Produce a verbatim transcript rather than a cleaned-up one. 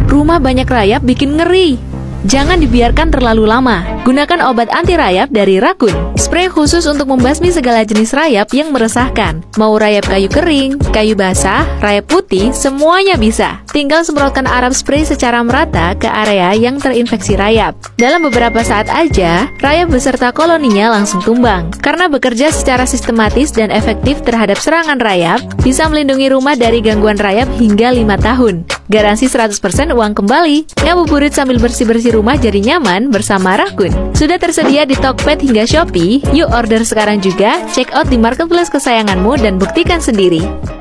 Rumah banyak rayap bikin ngeri. Jangan dibiarkan terlalu lama. Gunakan obat anti rayap dari Rakun. Spray khusus untuk membasmi segala jenis rayap yang meresahkan. Mau rayap kayu kering, kayu basah, rayap putih, semuanya bisa. Tinggal semprotkan Arab spray secara merata ke area yang terinfeksi rayap. Dalam beberapa saat aja, rayap beserta koloninya langsung tumbang. Karena bekerja secara sistematis dan efektif terhadap serangan rayap, bisa melindungi rumah dari gangguan rayap hingga lima tahun. Garansi seratus persen uang kembali. Ngabuburit sambil bersih-bersih rumah jadi nyaman bersama Rakun. Sudah tersedia di Tokped hingga Shopee. Yuk order sekarang juga. Check out di marketplace kesayanganmu dan buktikan sendiri.